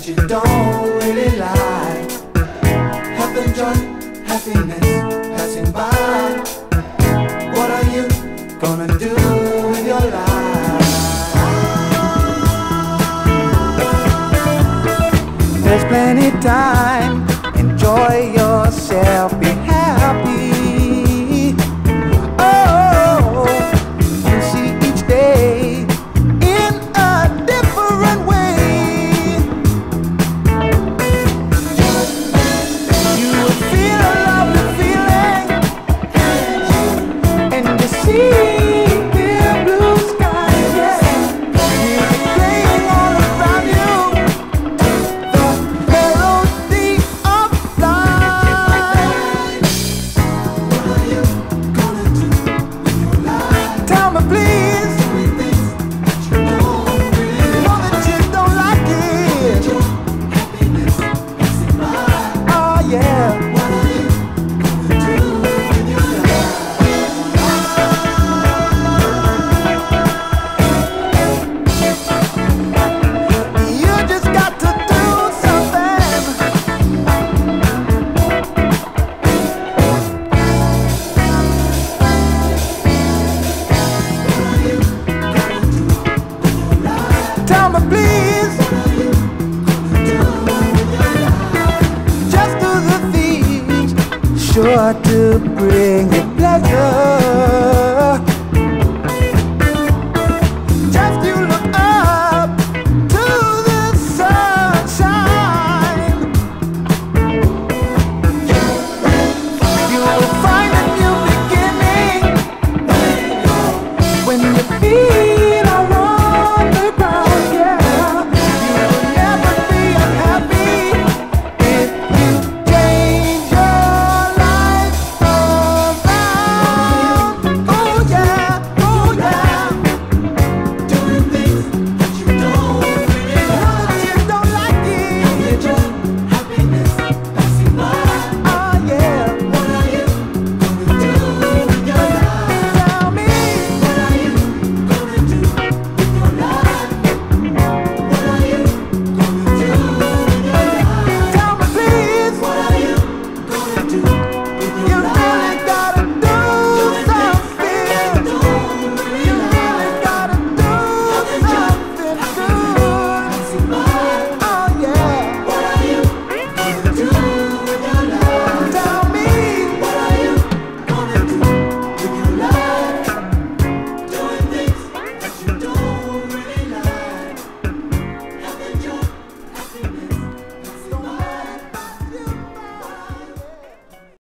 that you don't really like. Health and joy, happiness passing by. What are you gonna do with your life? There's plenty time, enjoy yourself, be happy. Oh, you see each day in a different way. You will feel a lovely feeling, and you see clear blue skies, yeah. Music playing all around you, the melody of life. What are you gonna do with your life? Tell me please. Know that you don't like it. Happiness passing by. Oh yeah. What are you gonna do with your life? You just got to do something. Tell me please. Just do the things sure to bring you pleasure.